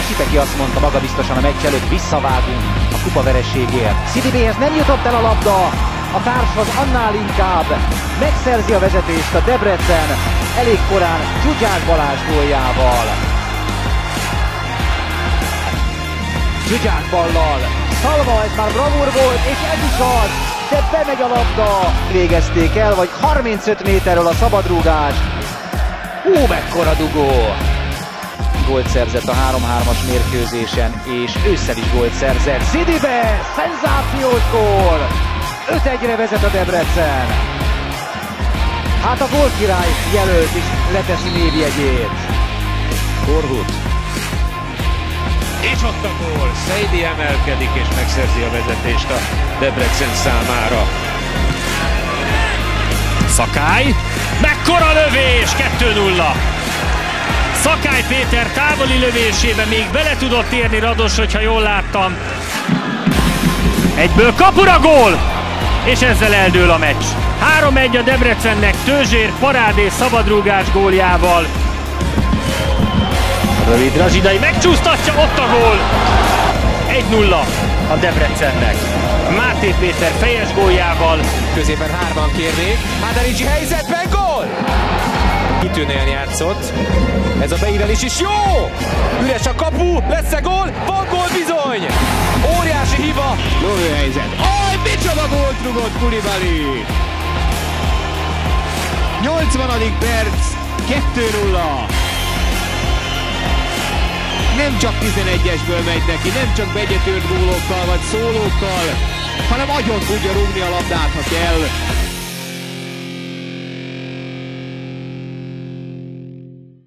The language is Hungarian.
Sipeki azt mondta magabiztosan a meccs előtt, visszavágunk a kupa vereségért. Sidibehez nem jutott el a labda, a társhoz annál inkább megszerzi a vezetést a Debrecen elég korán Zsuzsák Balázs góljával. Zsuzsák ballal, Szalma, ez már bravúr volt, és ez is az, de bemegy a labda. Végezték el, vagy 35 méterről a szabadrúgás. Mekkora dugó! Gólt szerzett a 3-3-as mérkőzésen, és ősszel is gólt szerzett. Sidibe! Szenzációs gól! 5-1-re vezet a Debrecen. Hát a gólkirály jelölt is leteszi névjegyét. Korhut. És ott a gól. Szeidi emelkedik és megszerzi a vezetést a Debrecen számára. Szakály. Mekkora lövés! 2-0. Szakály Péter távoli lövésébe még bele tudott érni Rados, hogyha jól láttam. Egyből kapura gól! És ezzel eldől a meccs. 3-1 a Debrecennek Tőzsér parádés szabadrúgás góljával. Rövid Razsidai megcsúsztatja, ott a gól! 1-0 a Debrecennek. Máté Péter fejes góljával. Középen hárman kérnék. Hádaridzsi helyzetben gól! Kitűnően játszott. Ez a beívelés is jó! Üres a kapu, lesz-e gól? Van gól bizony! Óriási hiba! Lövő helyzet. Micsoda gólt rugott Koulibaly! 80. perc, 2-0. Nem csak 11-esből megy neki, nem csak begyetőrt gólokkal vagy szólókkal, hanem agyon tudja rúgni a labdát, ha kell.